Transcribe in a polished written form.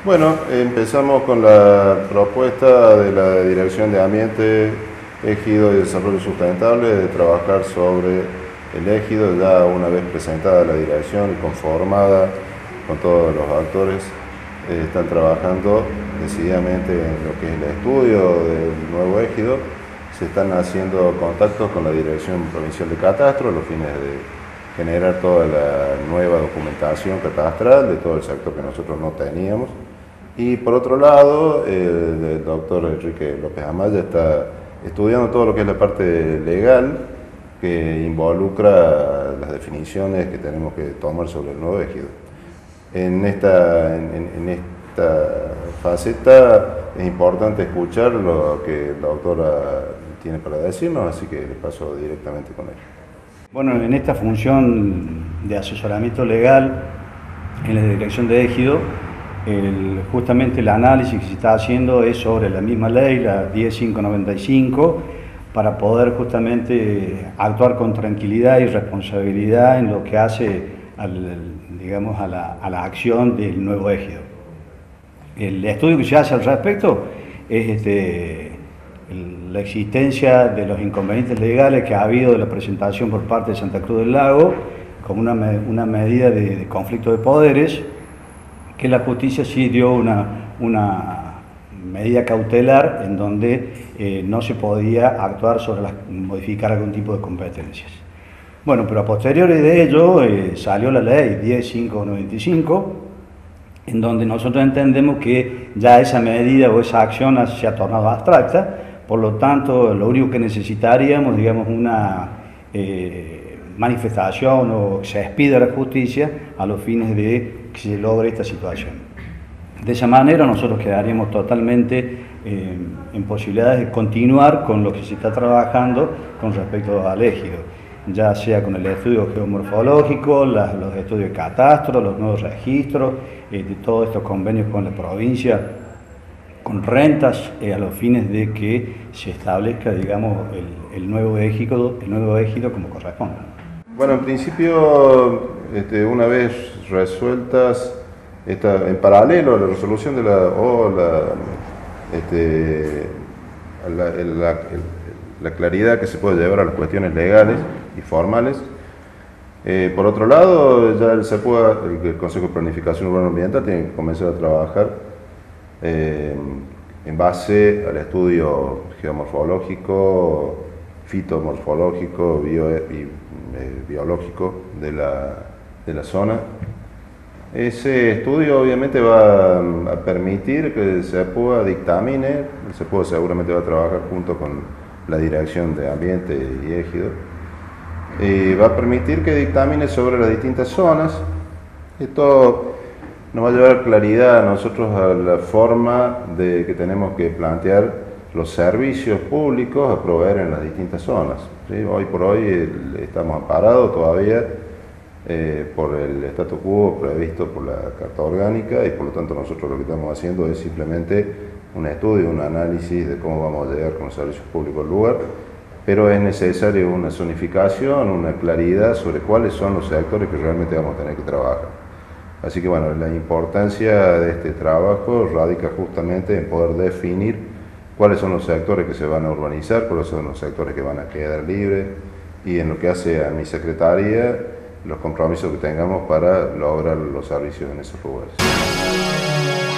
Bueno, empezamos con la propuesta de la Dirección de Ambiente, Ejido y Desarrollo Sustentable de trabajar sobre el ejido, ya una vez presentada la dirección y conformada con todos los actores, están trabajando decididamente en lo que es el estudio del nuevo ejido. Se están haciendo contactos con la Dirección Provincial de Catastro a los fines de generar toda la nueva documentación catastral de todo el sector que nosotros no teníamos. Y por otro lado, el doctor Enrique López Amaya está estudiando todo lo que es la parte legal que involucra las definiciones que tenemos que tomar sobre el nuevo ejido. En esta faceta es importante escuchar lo que la doctora tiene para decirnos, así que le paso directamente con ella. Bueno, en esta función de asesoramiento legal en la dirección de ejido, justamente el análisis que se está haciendo es sobre la misma ley, la 10595, para poder justamente actuar con tranquilidad y responsabilidad en lo que hace a la acción del nuevo ejido. El estudio que se hace al respecto es la existencia de los inconvenientes legales que ha habido de la presentación por parte de Santa Cruz del Lago como una medida de conflicto de poderes, que la justicia sí dio una medida cautelar en donde no se podía actuar modificar algún tipo de competencias. Bueno, pero a posteriori de ello salió la ley 10595, en donde nosotros entendemos que ya esa medida o esa acción se ha tornado abstracta, por lo tanto lo único que necesitaríamos, digamos, una manifestación o que se expida a la justicia a los fines de que se logre esta situación. De esa manera nosotros quedaríamos totalmente en posibilidades de continuar con lo que se está trabajando con respecto al ejido, ya sea con el estudio geomorfológico, los estudios de catastro, los nuevos registros, de todos estos convenios con la provincia, con rentas, a los fines de que se establezca, digamos, el nuevo ejido como corresponde. Bueno, en principio, una vez resueltas, en paralelo a la resolución de la claridad que se puede llevar a las cuestiones legales y formales. Por otro lado, ya el Consejo de Planificación Urbano Ambiental tiene que comenzar a trabajar en base al estudio geomorfológico, fitomorfológico, biológico de la zona. Ese estudio obviamente va a permitir que se dictamine, seguramente va a trabajar junto con la Dirección de Ambiente y Ejido, y va a permitir que dictamine sobre las distintas zonas. Esto nos va a llevar claridad a nosotros a la forma de que tenemos que plantear los servicios públicos a proveer en las distintas zonas. ¿Sí? Hoy por hoy estamos amparados todavía por el statu quo previsto por la Carta Orgánica, y por lo tanto nosotros lo que estamos haciendo es simplemente un estudio, un análisis de cómo vamos a llegar con los servicios públicos al lugar, pero es necesario una zonificación, una claridad sobre cuáles son los sectores que realmente vamos a tener que trabajar. Así que bueno, la importancia de este trabajo radica justamente en poder definir cuáles son los sectores que se van a urbanizar, cuáles son los sectores que van a quedar libres, y en lo que hace a mi secretaría, los compromisos que tengamos para lograr los servicios en esos lugares.